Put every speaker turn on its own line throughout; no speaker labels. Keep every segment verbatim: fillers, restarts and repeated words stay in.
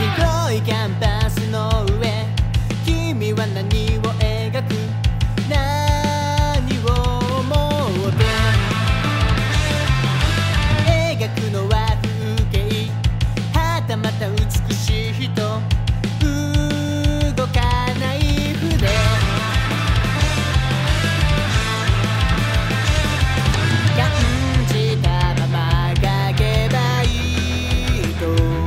広いキャンパスの上、君は何を描く、何を思って描くのは風景、はたまた美しい人、動かない筆、感じたまま描けばいいと、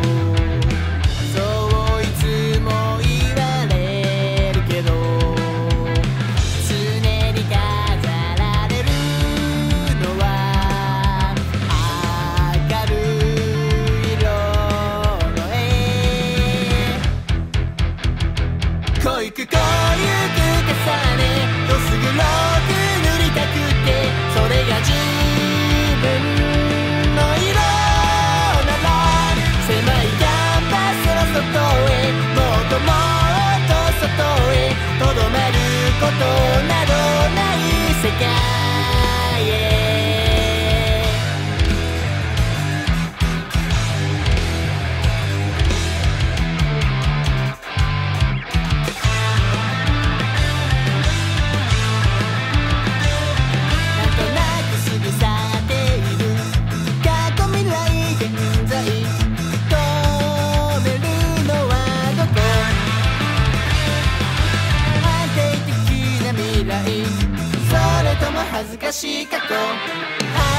そういつも言われるけど、常に飾られるのは明るい色の絵。こいくこゆく重ね、どす黒く塗りたくって、それが自分の色なら、狭いキャンパスの外へ、もっともっと外へ、とどまることなどない世界へ。なんとなく過ぎ去っている過去未来現在、止めるのはどこ、安定的な未来、それとも恥ずかしい過去、